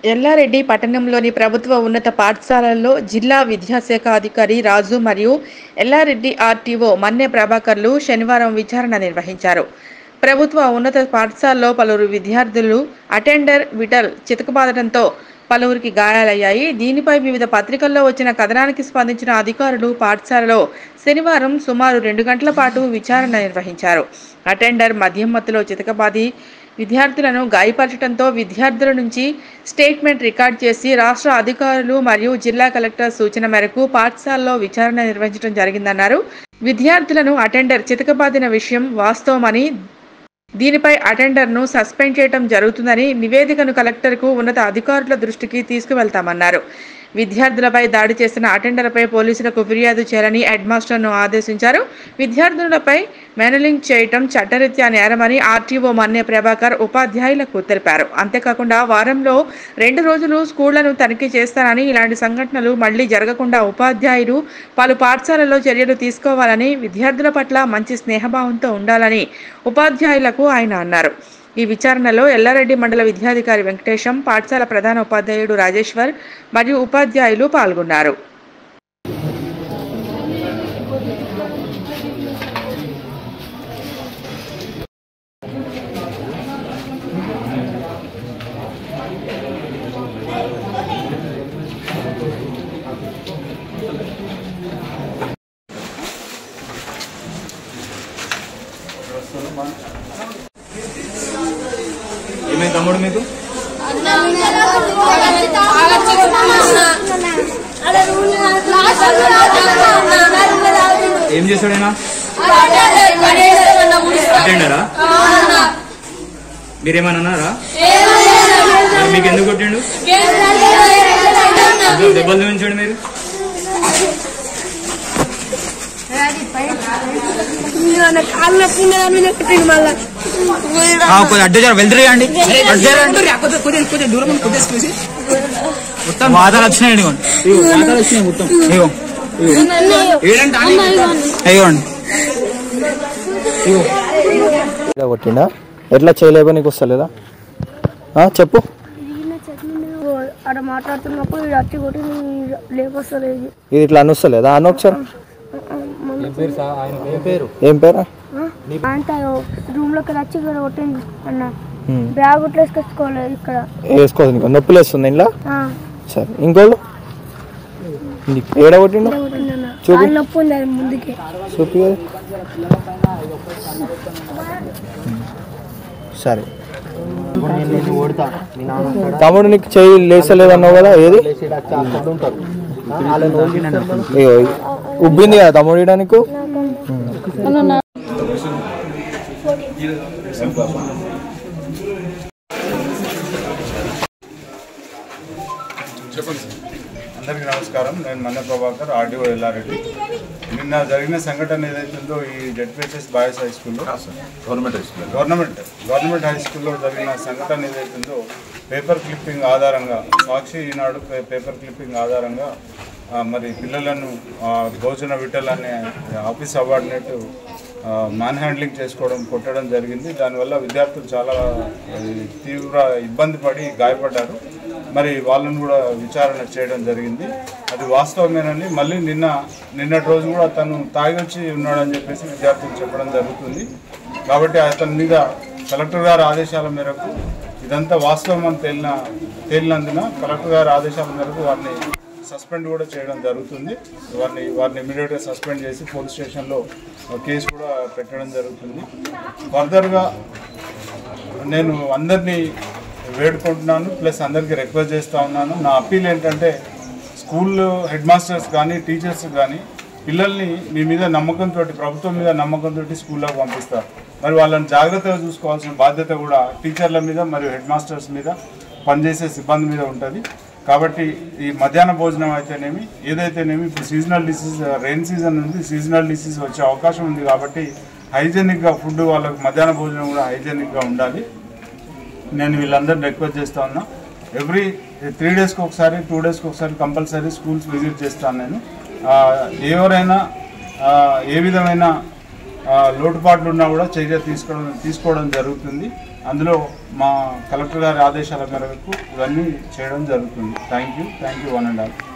ఎల్లారెడ్డి పట్టణంలోని ప్రభుత్వ ఉన్నత పాఠశాలల్లో జిల్లా విద్యాశాఖ అధికారి రాజు మరియు ఎల్లారెడ్డి ఆర్టీఓ మన్నె ప్రభాకర్లు శనివారం విచారణ నిర్వహించారు. ప్రభుత్వ ఉన్నత పాఠశాలలో పలువురు విద్యార్థులు అటెండర్ విఠల్ చితకబాదడంతో పలువురికి గాయాలయ్యాయి. దీనిపై వివిధ పత్రికల్లో వచ్చిన కథనానికి స్పందించిన అధికారులు పాఠశాలలో శనివారం సుమారు 2 గంటల పాటు విచారణ నిర్వహించారు. అటెండర్ మద్యం మత్తులో చితకబాది విద్యార్థులను గాయపరచడంతో విద్యార్థుల నుంచి స్టేట్మెంట్ రికార్డ్ చేసి రాష్ట్ర అధికారులు మరియు జిల్లా కలెక్టర్ సూచన మేరకు పాఠశాలలో విచారణ నిర్వహించడం జరిగిందన్నారు. విద్యార్థులను అటెండర్ చితకబాదిన విషయం వాస్తవమని, దీనిపై అటెండర్ను సస్పెండ్ చేయడం జరుగుతుందని నివేదికను కలెక్టర్కు ఉన్నత అధికారుల దృష్టికి తీసుకువెళ్తామన్నారు. విద్యార్థులపై దాడి చేసిన అటెండర్పై పోలీసులకు ఫిర్యాదు చేయాలని హెడ్ మాస్టర్ను ఆదేశించారు. విద్యార్థులపై మేనలింగ్ చేయటం చట్టరీత్యా నేరమని ఆర్టీఓ మన్నె ప్రభాకర్ ఉపాధ్యాయులకు తెలిపారు. అంతేకాకుండా వారంలో 2 రోజులు స్కూళ్లను తనిఖీ చేస్తానని, ఇలాంటి సంఘటనలు మళ్లీ జరగకుండా ఉపాధ్యాయులు పలు పాఠశాలల్లో చర్యలు తీసుకోవాలని, విద్యార్థుల పట్ల మంచి స్నేహభావంతో ఉండాలని ఉపాధ్యాయులకు ఆయన అన్నారు. ఈ విచారణలో ఎల్లారెడ్డి మండల విద్యాధికారి వెంకటేశం, పాఠశాల ప్రధాన ఉపాధ్యాయుడు రాజేశ్వర్ మరియు ఉపాధ్యాయులు పాల్గొన్నారు. ఏమైంది తమ్ముడు మీకు? ఏం చేశాడైనా? అటెండరా? మీరేమన్నా అన్నారా? మీకు ఎందుకు కొట్టిండు? దెబ్బలు చూపించండి మీరు. అడ్డజారు వెళ్తారు అండి, మొత్తం వాతాలు వచ్చినాయండి. వాతాలు వచ్చినాయి మొత్తం. కొట్టిండా? ఎట్లా చేయలేబో నీకు వస్తలేదా? చెప్పు. మాట్లాడుతున్నప్పుడు ఇది ఇట్లా అనొస్తలేదా? అన్న ఒకసారి. ఏం పేరు? అంటే రూమ్ లోకి వచ్చి ఇక్కడ కొట్టింది అన్న. బ్యాగ్ ఇట్లా వేసుకోలేదు, ఇక్కడ వేసుకోవాలి. నొప్పి లేస్తుంది ఇంట్లో. సరే, ఇంకోళ్ళు ఏడ కొట్టిండు? చూపి. నొప్పి ఉంది ముందుకి. చూపి. సరే, తమ్ముడు నీకు చెయ్యి లేసలేదు అన్నావు కదా, ఏది ఉబ్బింది కదా తమ్ముడు ఇడా నీకు? చెప్పండి. అందరికీ నమస్కారం. నేను మన్నె ప్రభాకర్, ఆర్డీఓ ఎల్లారెడ్డి. నిన్న జరిగిన సంఘటన ఏదైతుందో ఈ జెడ్పీహెచ్ఎస్ బాయ్స్ హై స్కూల్లో, గవర్నమెంట్ హై స్కూల్లో జరిగిన సంఘటన ఏదైతుందో పేపర్ క్లిప్పింగ్ ఆధారంగా, సాక్షి ఈనాడు పేపర్ క్లిప్పింగ్ ఆధారంగా మరి పిల్లలను భోజన విఠల్ అనే ఆఫీస్ అవార్డినేట్ మ్యాన్ హ్యాండ్లింగ్ చేసుకోవడం, కొట్టడం జరిగింది. దానివల్ల విద్యార్థులు చాలా తీవ్ర ఇబ్బంది పడి గాయపడ్డారు. మరి వాళ్ళను కూడా విచారణ చేయడం జరిగింది. అది వాస్తవమేనని మళ్ళీ నిన్నటి రోజు కూడా తను తాగొచ్చి ఉన్నాడని చెప్పేసి విద్యార్థులు చెప్పడం జరుగుతుంది. కాబట్టి అతని మీద కలెక్టర్ గారి ఆదేశాల మేరకు ఇదంతా వాస్తవం అని తేలినందున కలెక్టర్ గారి ఆదేశాల మేరకు వారిని సస్పెండ్ కూడా చేయడం జరుగుతుంది. వారిని ఇమీడియట్గా సస్పెండ్ చేసి పోలీస్ స్టేషన్లో కేసు కూడా పెట్టడం జరుగుతుంది. ఫర్దర్గా నేను అందరినీ వేడుకుంటున్నాను, ప్లస్ అందరికీ రిక్వెస్ట్ చేస్తూ ఉన్నాను. నా అప్పీల్ ఏంటంటే స్కూల్ హెడ్ మాస్టర్స్ కానీ టీచర్స్ కానీ పిల్లల్ని మీ మీద నమ్మకంతో, ప్రభుత్వం మీద నమ్మకంతో స్కూల్లోకి పంపిస్తారు. మరి వాళ్ళని జాగ్రత్తగా చూసుకోవాల్సిన బాధ్యత కూడా టీచర్ల మీద మరియు హెడ్ మాస్టర్స్ మీద, పనిచేసే సిబ్బంది మీద ఉంటుంది. కాబట్టి ఈ మధ్యాహ్న భోజనం అయితేనేమి ఏదైతేనేమి ఇప్పుడు సీజనల్ డిసీజ్, రెయిన్ సీజన్ ఉంది, సీజనల్ డిసీజ్ వచ్చే అవకాశం ఉంది. కాబట్టి హైజెనిక్గా ఫుడ్, వాళ్ళకి మధ్యాహ్న భోజనం కూడా హైజెనిక్గా ఉండాలి. నేను వీళ్ళందరినీ రిక్వెస్ట్ చేస్తూ ఉన్నా. ఎవ్రీ 3 డేస్కి ఒకసారి, 2 డేస్కి ఒకసారి కంపల్సరీ స్కూల్స్ విజిట్ చేస్తాను నేను. ఎవరైనా ఏ విధమైన లోటుపాట్లు ఉన్నా కూడా చర్య తీసుకోవడం జరుగుతుంది. అందులో మా కలెక్టర్ గారి ఆదేశాల మేరకు ఇవన్నీ చేయడం జరుగుతుంది. Thank you one and all.